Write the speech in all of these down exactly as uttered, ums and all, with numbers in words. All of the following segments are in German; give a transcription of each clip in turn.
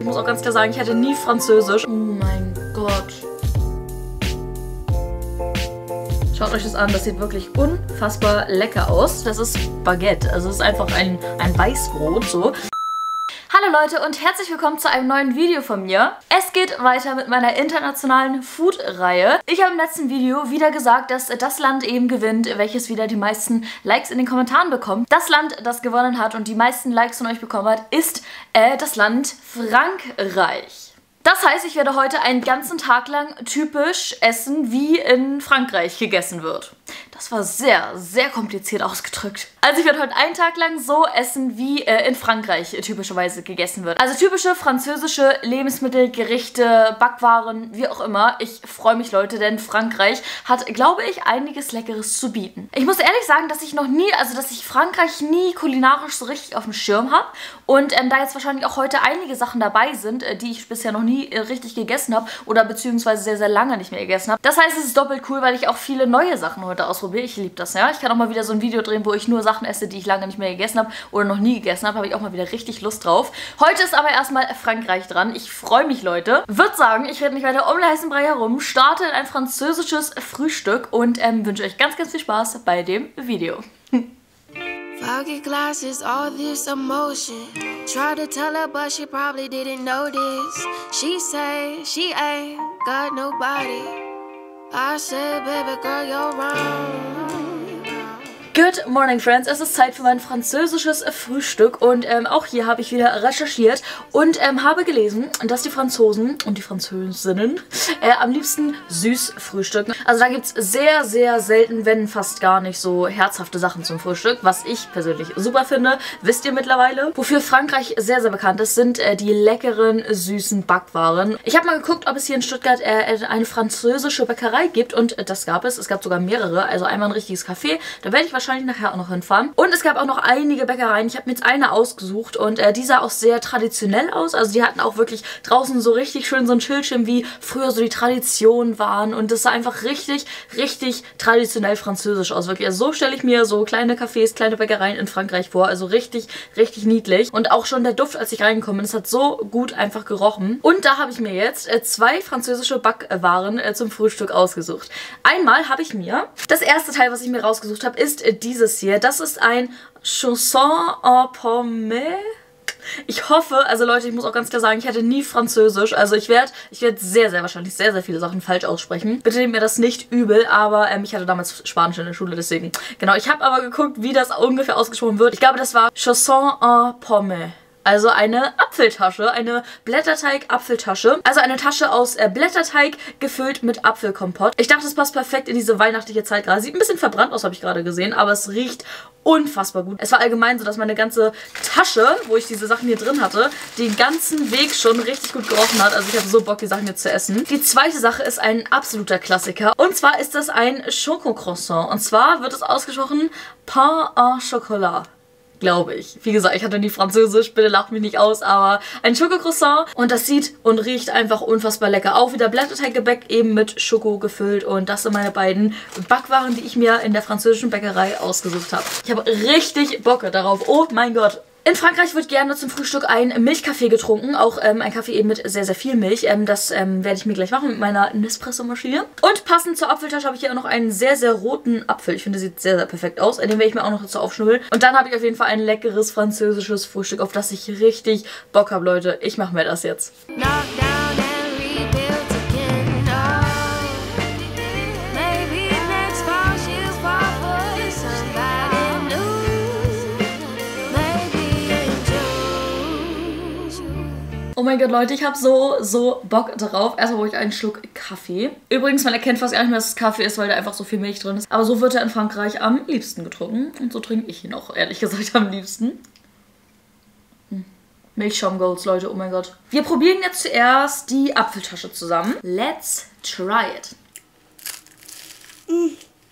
muss auch ganz klar sagen, ich hatte nie Französisch. Oh mein Gott. Schaut euch das an, das sieht wirklich unfassbar lecker aus. Das ist Baguette, also es ist einfach ein, ein Weißbrot, so. Hallo Leute und herzlich willkommen zu einem neuen Video von mir. Es geht weiter mit meiner internationalen Food-Reihe. Ich habe im letzten Video wieder gesagt, dass das Land eben gewinnt, welches wieder die meisten Likes in den Kommentaren bekommt. Das Land, das gewonnen hat und die meisten Likes von euch bekommen hat, ist äh, das Land Frankreich. Das heißt, ich werde heute einen ganzen Tag lang typisch essen, wie in Frankreich gegessen wird. Das war sehr, sehr kompliziert ausgedrückt. Also ich werde heute einen Tag lang so essen, wie äh, in Frankreich typischerweise gegessen wird. Also typische französische Lebensmittel, Gerichte, Backwaren, wie auch immer. Ich freue mich, Leute, denn Frankreich hat, glaube ich, einiges Leckeres zu bieten. Ich muss ehrlich sagen, dass ich noch nie, also dass ich Frankreich nie kulinarisch so richtig auf dem Schirm habe. Und ähm, da jetzt wahrscheinlich auch heute einige Sachen dabei sind, äh, die ich bisher noch nie äh, richtig gegessen habe oder beziehungsweise sehr, sehr lange nicht mehr gegessen habe. Das heißt, es ist doppelt cool, weil ich auch viele neue Sachen heute ausprobiere. Ich liebe das, ja. Ich kann auch mal wieder so ein Video drehen, wo ich nur Sachen esse, die ich lange nicht mehr gegessen habe oder noch nie gegessen habe. Habe ich auch mal wieder richtig Lust drauf. Heute ist aber erstmal Frankreich dran. Ich freue mich, Leute. Würde sagen, ich rede nicht weiter um den heißen Brei herum, starte in ein französisches Frühstück und ähm, wünsche euch ganz, ganz viel Spaß bei dem Video. Foggy glasses, all this emotion. Tried to tell her, but she probably didn't notice. She say she ain't got nobody. I said, baby girl, you're wrong. Good morning, friends. Es ist Zeit für mein französisches Frühstück und ähm, auch hier habe ich wieder recherchiert und ähm, habe gelesen, dass die Franzosen und die Französinnen äh, am liebsten süß frühstücken. Also da gibt es sehr, sehr selten, wenn fast gar nicht, so herzhafte Sachen zum Frühstück, was ich persönlich super finde, wisst ihr mittlerweile. Wofür Frankreich sehr, sehr bekannt ist, sind äh, die leckeren, süßen Backwaren. Ich habe mal geguckt, ob es hier in Stuttgart äh, eine französische Bäckerei gibt und äh, das gab es. Es gab sogar mehrere, also einmal ein richtiges Café, da werde ich wahrscheinlich nachher auch noch hinfahren. Und es gab auch noch einige Bäckereien. Ich habe mir jetzt eine ausgesucht und äh, die sah auch sehr traditionell aus. Also die hatten auch wirklich draußen so richtig schön so ein Schildchen, wie früher so die Traditionen waren. Und das sah einfach richtig, richtig traditionell französisch aus. Wirklich. Also so stelle ich mir so kleine Cafés, kleine Bäckereien in Frankreich vor. Also richtig, richtig niedlich. Und auch schon der Duft, als ich reingekommen bin, das hat so gut einfach gerochen. Und da habe ich mir jetzt äh, zwei französische Backwaren äh, zum Frühstück ausgesucht. Einmal habe ich mir, das erste Teil, was ich mir rausgesucht habe, ist äh, dieses hier. Das ist ein Chausson en Pomme. Ich hoffe, also Leute, ich muss auch ganz klar sagen, ich hatte nie Französisch. Also ich werde ich werd sehr, sehr wahrscheinlich sehr, sehr viele Sachen falsch aussprechen. Bitte nehmt mir das nicht übel, aber ähm, ich hatte damals Spanisch in der Schule, deswegen. Genau, ich habe aber geguckt, wie das ungefähr ausgesprochen wird. Ich glaube, das war Chausson en Pomme. Also eine Apfeltasche, eine Blätterteig-Apfeltasche. Also eine Tasche aus äh, Blätterteig gefüllt mit Apfelkompott. Ich dachte, es passt perfekt in diese weihnachtliche Zeit gerade. Sieht ein bisschen verbrannt aus, habe ich gerade gesehen, aber es riecht unfassbar gut. Es war allgemein so, dass meine ganze Tasche, wo ich diese Sachen hier drin hatte, den ganzen Weg schon richtig gut gerochen hat. Also ich habe so Bock, die Sachen jetzt zu essen. Die zweite Sache ist ein absoluter Klassiker. Und zwar ist das ein Schokocroissant. Und zwar wird es ausgesprochen Pain au Chocolat. Glaube ich. Wie gesagt, ich hatte nie Französisch, bitte lacht mich nicht aus, aber ein Schokocroissant und das sieht und riecht einfach unfassbar lecker. Auch wieder Blätterteiggebäck eben mit Schoko gefüllt und das sind meine beiden Backwaren, die ich mir in der französischen Bäckerei ausgesucht habe. Ich habe richtig Bock darauf. Oh mein Gott. In Frankreich wird gerne zum Frühstück ein Milchkaffee getrunken, auch ähm, ein Kaffee eben mit sehr, sehr viel Milch. Ähm, das ähm, werde ich mir gleich machen mit meiner Nespresso-Maschine. Und passend zur Apfeltasche habe ich hier auch noch einen sehr, sehr roten Apfel. Ich finde, der sieht sehr, sehr perfekt aus. Den werde ich mir auch noch dazu aufschnubbeln. Und dann habe ich auf jeden Fall ein leckeres französisches Frühstück, auf das ich richtig Bock habe, Leute. Ich mache mir das jetzt. Oh mein Gott, Leute, ich habe so, so Bock darauf. Erstmal brauche ich einen Schluck Kaffee. Übrigens, man erkennt fast gar nicht mehr, dass es Kaffee ist, weil da einfach so viel Milch drin ist. Aber so wird er in Frankreich am liebsten getrunken. Und so trinke ich ihn auch, ehrlich gesagt, am liebsten. Hm. Milchschaumgolds, Leute, oh mein Gott. Wir probieren jetzt zuerst die Apfeltasche zusammen. Let's try it. Mm.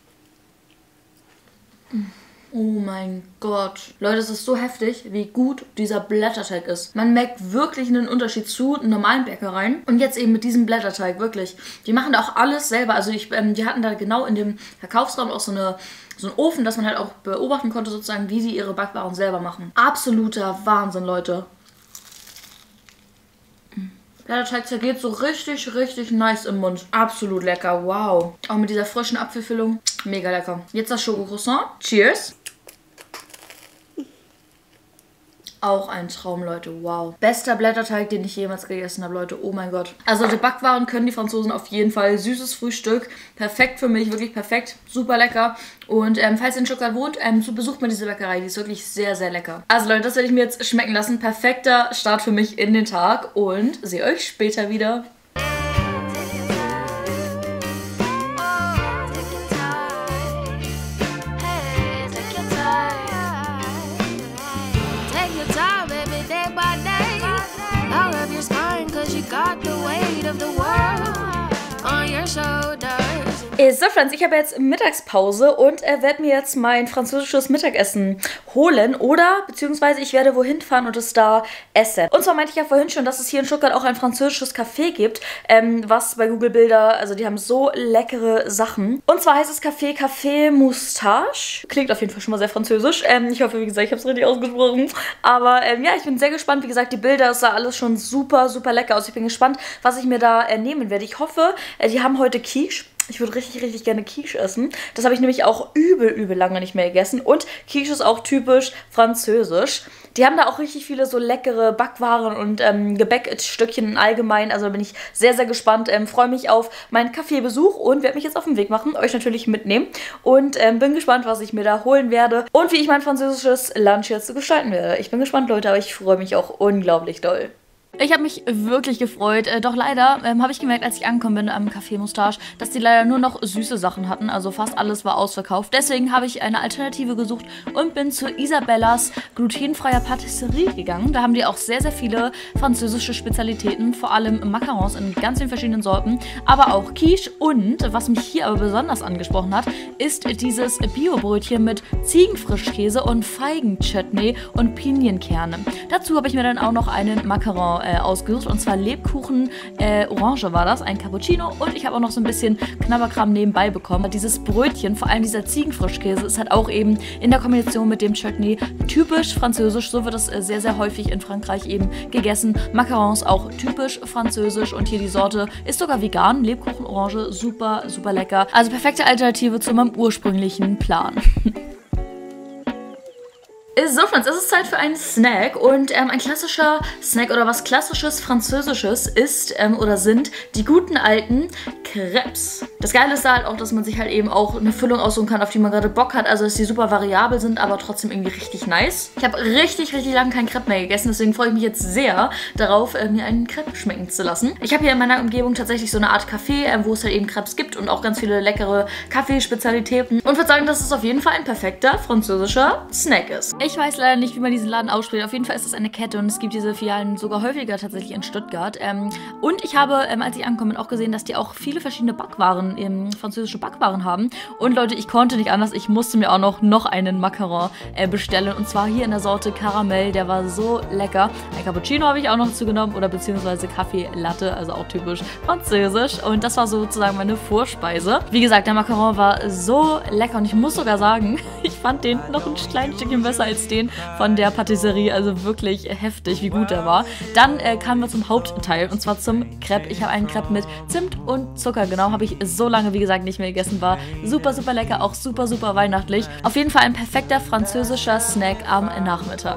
Mm. Oh mein Gott. Leute, es ist so heftig, wie gut dieser Blätterteig ist. Man merkt wirklich einen Unterschied zu normalen Bäckereien. Und jetzt eben mit diesem Blätterteig, wirklich. Die machen da auch alles selber. Also ich, ähm, die hatten da genau in dem Verkaufsraum auch so eine so einen Ofen, dass man halt auch beobachten konnte, sozusagen, wie die ihre Backwaren selber machen. Absoluter Wahnsinn, Leute. Blätterteig zergeht so richtig, richtig nice im Mund. Absolut lecker, wow. Auch mit dieser frischen Apfelfüllung. Mega lecker. Jetzt das Schokocroissant. Cheers. Auch ein Traum, Leute. Wow. Bester Blätterteig, den ich jemals gegessen habe, Leute. Oh mein Gott. Also die Backwaren können die Franzosen auf jeden Fall. Süßes Frühstück. Perfekt für mich. Wirklich perfekt. Super lecker. Und ähm, falls ihr in Stuttgart wohnt, ähm, so besucht mal diese Bäckerei. Die ist wirklich sehr, sehr lecker. Also Leute, das werde ich mir jetzt schmecken lassen. Perfekter Start für mich in den Tag. Und sehe euch später wieder. So, Friends, ich habe jetzt Mittagspause und äh, werde mir jetzt mein französisches Mittagessen holen oder beziehungsweise ich werde wohin fahren und es da essen. Und zwar meinte ich ja vorhin schon, dass es hier in Stuttgart auch ein französisches Café gibt, ähm, was bei Google Bilder, also die haben so leckere Sachen. Und zwar heißt es Café Café Moustache. Klingt auf jeden Fall schon mal sehr französisch. Ähm, ich hoffe, wie gesagt, ich habe es richtig ausgesprochen. Aber ähm, ja, ich bin sehr gespannt. Wie gesagt, die Bilder, es sah alles schon super, super lecker aus. Ich bin gespannt, was ich mir da äh, nehmen werde. Ich hoffe, äh, die haben heute Quiche. Ich würde richtig, richtig gerne Quiche essen. Das habe ich nämlich auch übel, übel lange nicht mehr gegessen. Und Quiche ist auch typisch französisch. Die haben da auch richtig viele so leckere Backwaren und ähm, Gebäckstückchen allgemein. Also da bin ich sehr, sehr gespannt. Ähm, freue mich auf meinen Kaffeebesuch und werde mich jetzt auf den Weg machen. Euch natürlich mitnehmen. Und ähm, bin gespannt, was ich mir da holen werde. Und wie ich mein französisches Lunch jetzt gestalten werde. Ich bin gespannt, Leute, aber ich freue mich auch unglaublich doll. Ich habe mich wirklich gefreut, äh, doch leider ähm, habe ich gemerkt, als ich angekommen bin am Café Moustache, dass die leider nur noch süße Sachen hatten, also fast alles war ausverkauft. Deswegen habe ich eine Alternative gesucht und bin zu Isabellas glutenfreier Patisserie gegangen. Da haben die auch sehr, sehr viele französische Spezialitäten, vor allem Macarons in ganz vielen verschiedenen Sorten, aber auch Quiche und, was mich hier aber besonders angesprochen hat, ist dieses Bio-Brötchen mit Ziegenfrischkäse und Feigenchutney und Pinienkerne. Dazu habe ich mir dann auch noch einen Macaron Äh, ausgesucht und zwar Lebkuchen äh, Orange war das, ein Cappuccino und ich habe auch noch so ein bisschen Knabberkram nebenbei bekommen. Dieses Brötchen, vor allem dieser Ziegenfrischkäse, ist halt auch eben in der Kombination mit dem Chutney typisch französisch. So wird es äh, sehr, sehr häufig in Frankreich eben gegessen. Macarons auch typisch französisch und hier die Sorte ist sogar vegan. Lebkuchen Orange, super, super lecker. Also perfekte Alternative zu meinem ursprünglichen Plan. So, Friends, es ist Zeit für einen Snack und ähm, ein klassischer Snack oder was klassisches Französisches ist ähm, oder sind die guten alten Crepes. Das Geile ist da halt auch, dass man sich halt eben auch eine Füllung aussuchen kann, auf die man gerade Bock hat, also dass die super variabel sind, aber trotzdem irgendwie richtig nice. Ich habe richtig, richtig lange kein Crepe mehr gegessen, deswegen freue ich mich jetzt sehr darauf, äh, mir einen Crepe schmecken zu lassen. Ich habe hier in meiner Umgebung tatsächlich so eine Art Café, äh, wo es halt eben Crepes gibt und auch ganz viele leckere Kaffeespezialitäten und würde sagen, dass es auf jeden Fall ein perfekter französischer Snack ist. Ich weiß leider nicht, wie man diesen Laden ausspricht. Auf jeden Fall ist das eine Kette und es gibt diese Filialen sogar häufiger tatsächlich in Stuttgart. Ähm, und ich habe, ähm, als ich angekommen bin, auch gesehen, dass die auch viele verschiedene Backwaren, ähm, französische Backwaren haben. Und Leute, ich konnte nicht anders. Ich musste mir auch noch, noch einen Macaron äh, bestellen. Und zwar hier in der Sorte Karamell. Der war so lecker. Ein Cappuccino habe ich auch noch zugenommen oder beziehungsweise Kaffee Latte, also auch typisch französisch. Und das war sozusagen meine Vorspeise. Wie gesagt, der Macaron war so lecker und ich muss sogar sagen, ich fand den noch ein kleines Stückchen besser als den von der Patisserie, also wirklich heftig, wie gut der war. Dann äh, kamen wir zum Hauptteil und zwar zum Crepe. Ich habe einen Crepe mit Zimt und Zucker, genau, habe ich so lange, wie gesagt, nicht mehr gegessen, war super, super lecker, auch super, super weihnachtlich. Auf jeden Fall ein perfekter französischer Snack am Nachmittag.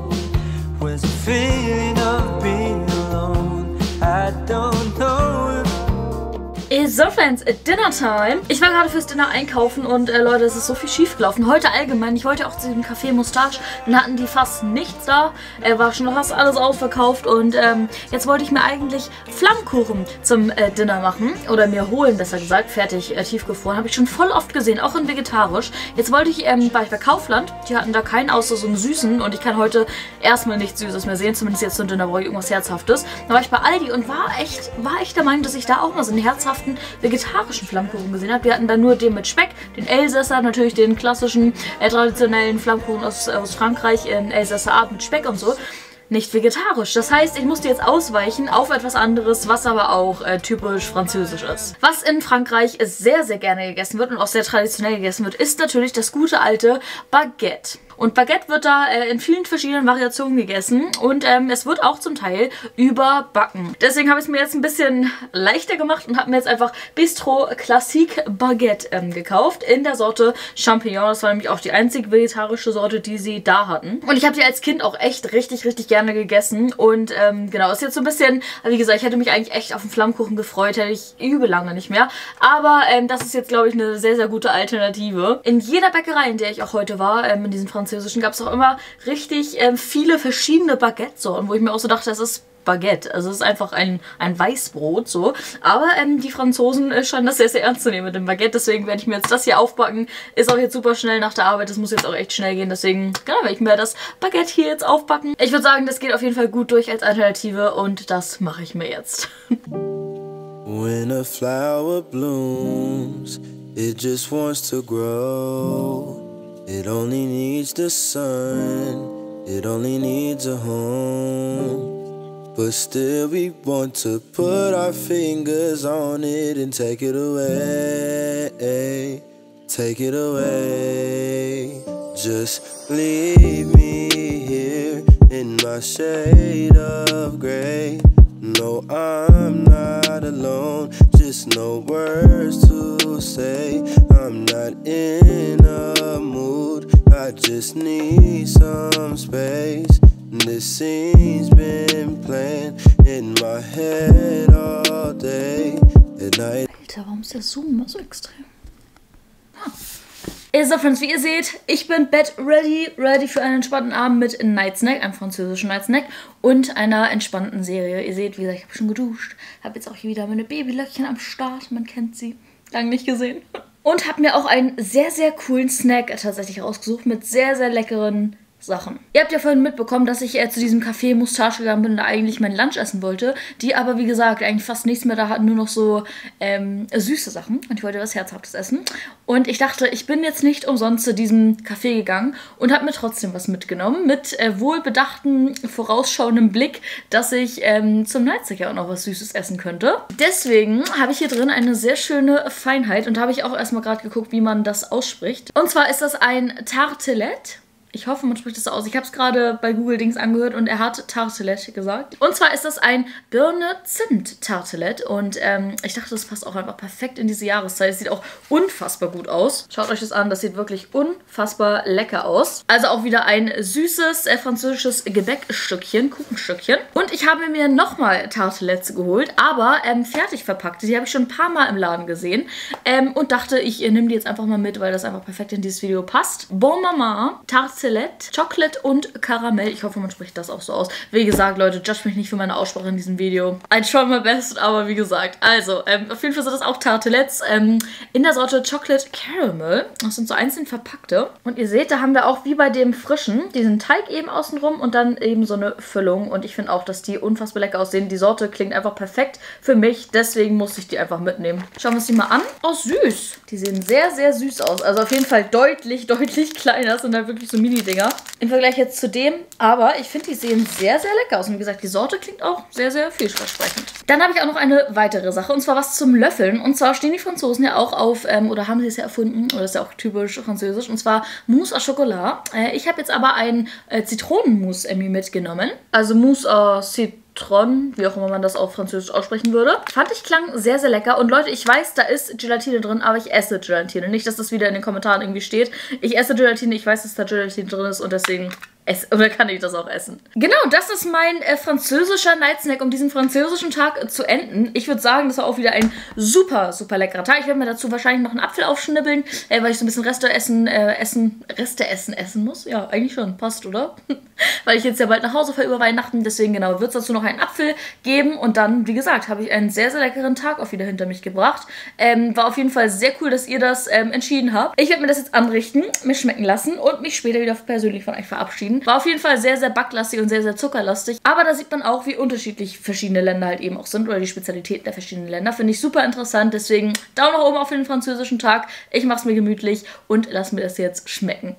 So, Friends, Dinner Time. Ich war gerade fürs Dinner einkaufen und äh, Leute, es ist so viel schief gelaufen. Heute allgemein, ich wollte auch zu dem Café Moustache, dann hatten die fast nichts da. Er äh, war schon fast alles ausverkauft und ähm, jetzt wollte ich mir eigentlich Flammkuchen zum äh, Dinner machen oder mir holen, besser gesagt, fertig äh, tiefgefroren. Habe ich schon voll oft gesehen, auch in vegetarisch. Jetzt wollte ich, ähm, war ich bei Kaufland, die hatten da keinen außer so einen süßen und ich kann heute erstmal nichts Süßes mehr sehen, zumindest jetzt zum Dinner brauche ich irgendwas Herzhaftes. Da war ich bei Aldi und war echt, war echt der Meinung, dass ich da auch mal so einen herzhaften vegetarischen Flammkuchen gesehen habe. Wir hatten dann nur den mit Speck, den Elsässer, natürlich den klassischen, äh, traditionellen Flammkuchen aus, aus Frankreich, in Elsässer Art mit Speck und so. Nicht vegetarisch. Das heißt, ich musste jetzt ausweichen auf etwas anderes, was aber auch äh, typisch französisch ist. Was in Frankreich sehr, sehr gerne gegessen wird und auch sehr traditionell gegessen wird, ist natürlich das gute alte Baguette. Und Baguette wird da äh, in vielen verschiedenen Variationen gegessen und ähm, es wird auch zum Teil überbacken. Deswegen habe ich es mir jetzt ein bisschen leichter gemacht und habe mir jetzt einfach Bistro Classique Baguette ähm, gekauft in der Sorte Champignon. Das war nämlich auch die einzige vegetarische Sorte, die sie da hatten. Und ich habe die als Kind auch echt richtig, richtig gerne gegessen. Und ähm, genau, ist jetzt so ein bisschen, wie gesagt, ich hätte mich eigentlich echt auf den Flammkuchen gefreut, hätte ich übel lange nicht mehr. Aber ähm, das ist jetzt, glaube ich, eine sehr, sehr gute Alternative. In jeder Bäckerei, in der ich auch heute war, ähm, in diesen französischen, gab es auch immer richtig ähm, viele verschiedene Baguette-Sorten, wo ich mir auch so dachte, das ist Baguette. Also es ist einfach ein, ein Weißbrot, so. Aber ähm, die Franzosen äh, scheinen das sehr, sehr ernst zu nehmen mit dem Baguette. Deswegen werde ich mir jetzt das hier aufbacken. Ist auch jetzt super schnell nach der Arbeit. Das muss jetzt auch echt schnell gehen. Deswegen, genau, werde ich mir das Baguette hier jetzt aufbacken. Ich würde sagen, das geht auf jeden Fall gut durch als Alternative. Und das mache ich mir jetzt. When a flower blooms, it just wants to grow. It only needs the sun. It only needs a home. But still we want to put our fingers on it and take it away, take it away. Just leave me here in my shade of gray. No, I'm not alone, just no words to say. I'm not in a mood, I just need some space. This scene's been playing in my head all day at night. Alter, warum ist der Zoom immer so extrem? So, Friends, wie ihr seht, ich bin bed ready, ready für einen entspannten Abend mit Night Snack, einem französischen Night Snack und einer entspannten Serie. Ihr seht, wie gesagt, ich habe schon geduscht, habe jetzt auch hier wieder meine Babylöckchen am Start, man kennt sie, lange nicht gesehen. Und habe mir auch einen sehr, sehr coolen Snack tatsächlich rausgesucht mit sehr, sehr leckeren Sachen. Ihr habt ja vorhin mitbekommen, dass ich äh, zu diesem Café Moustache gegangen bin und da eigentlich meinen Lunch essen wollte. Die aber, wie gesagt, eigentlich fast nichts mehr da hatten, nur noch so ähm, süße Sachen. Und ich wollte was Herzhaftes essen. Und ich dachte, ich bin jetzt nicht umsonst zu diesem Café gegangen und habe mir trotzdem was mitgenommen. Mit äh, wohlbedachten, vorausschauendem Blick, dass ich ähm, zum Night-Snack ja auch noch was Süßes essen könnte. Deswegen habe ich hier drin eine sehr schöne Feinheit. Und da habe ich auch erstmal gerade geguckt, wie man das ausspricht. Und zwar ist das ein Tartelett. Ich hoffe, man spricht das so aus. Ich habe es gerade bei Google Dings angehört und er hat Tartelett gesagt. Und zwar ist das ein Birne-Zimt-Tartelett. Und ähm, ich dachte, das passt auch einfach perfekt in diese Jahreszeit. Es sieht auch unfassbar gut aus. Schaut euch das an, das sieht wirklich unfassbar lecker aus. Also auch wieder ein süßes äh, französisches Gebäckstückchen, Kuchenstückchen. Und ich habe mir nochmal Tartelettes geholt, aber ähm, fertig verpackte. Die habe ich schon ein paar Mal im Laden gesehen. Ähm, und dachte, ich äh, nehme die jetzt einfach mal mit, weil das einfach perfekt in dieses Video passt. Bon Mama Tartelett. Chocolate und Karamell. Ich hoffe, man spricht das auch so aus. Wie gesagt, Leute, judge mich nicht für meine Aussprache in diesem Video. I try my best, aber wie gesagt. Also, ähm, auf jeden Fall sind das auch Tartelettes ähm, in der Sorte Chocolate Caramel. Das sind so einzeln verpackte. Und ihr seht, da haben wir auch wie bei dem frischen diesen Teig eben außenrum und dann eben so eine Füllung. Und ich finde auch, dass die unfassbar lecker aussehen. Die Sorte klingt einfach perfekt für mich. Deswegen musste ich die einfach mitnehmen. Schauen wir uns die mal an. Oh, süß. Die sehen sehr, sehr süß aus. Also auf jeden Fall deutlich, deutlich kleiner. Das sind halt wirklich so Mini Dinger. Im Vergleich jetzt zu dem, aber ich finde, die sehen sehr, sehr lecker aus. Und wie gesagt, die Sorte klingt auch sehr, sehr vielversprechend. Dann habe ich auch noch eine weitere Sache, und zwar was zum Löffeln. Und zwar stehen die Franzosen ja auch auf, ähm, oder haben sie es ja erfunden, oder ist ja auch typisch französisch, und zwar Mousse à Chocolat. Äh, ich habe jetzt aber ein äh, Zitronenmousse äh, mitgenommen. Also Mousse à Citron. Tron, wie auch immer man das auf Französisch aussprechen würde. Fand ich, klang sehr, sehr lecker. Und Leute, ich weiß, da ist Gelatine drin, aber ich esse Gelatine. Nicht, dass das wieder in den Kommentaren irgendwie steht. Ich esse Gelatine, ich weiß, dass da Gelatine drin ist und deswegen esse, oder kann ich das auch essen. Genau, das ist mein äh, französischer Night Snack, um diesen französischen Tag äh, zu enden. Ich würde sagen, das war auch wieder ein super, super leckerer Tag. Ich werde mir dazu wahrscheinlich noch einen Apfel aufschnibbeln, äh, weil ich so ein bisschen Reste essen, äh, essen, Reste essen essen muss. Ja, eigentlich schon. Passt, oder? Weil ich jetzt ja bald nach Hause fahre über Weihnachten. Deswegen, genau, wird es dazu noch einen Apfel geben. Und dann, wie gesagt, habe ich einen sehr, sehr leckeren Tag auch wieder hinter mich gebracht. Ähm, war auf jeden Fall sehr cool, dass ihr das ähm, entschieden habt. Ich werde mir das jetzt anrichten, mir schmecken lassen und mich später wieder persönlich von euch verabschieden. War auf jeden Fall sehr, sehr backlastig und sehr, sehr zuckerlastig. Aber da sieht man auch, wie unterschiedlich verschiedene Länder halt eben auch sind oder die Spezialitäten der verschiedenen Länder. Finde ich super interessant. Deswegen Daumen nach oben auf den französischen Tag. Ich mache es mir gemütlich und lasse mir das jetzt schmecken.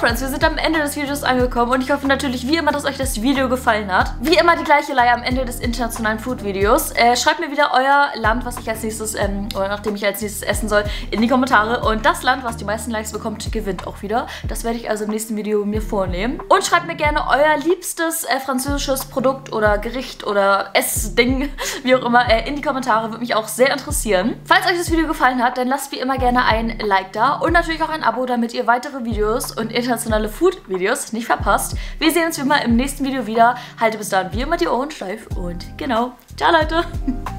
Friends, wir sind am Ende des Videos angekommen und ich hoffe natürlich wie immer, dass euch das Video gefallen hat. Wie immer die gleiche Leier am Ende des internationalen Food-Videos. Äh, schreibt mir wieder euer Land, was ich als nächstes, ähm, oder nachdem ich als nächstes essen soll, in die Kommentare. Und das Land, was die meisten Likes bekommt, gewinnt auch wieder. Das werde ich also im nächsten Video mir vornehmen. Und schreibt mir gerne euer liebstes äh, französisches Produkt oder Gericht oder Essding, wie auch immer, äh, in die Kommentare. Würde mich auch sehr interessieren. Falls euch das Video gefallen hat, dann lasst wie immer gerne ein Like da und natürlich auch ein Abo, damit ihr weitere Videos und internationale Food-Videos nicht verpasst. Wir sehen uns wie immer im nächsten Video wieder. Halte bis dahin wie immer die Ohren steif und genau. Ciao, Leute!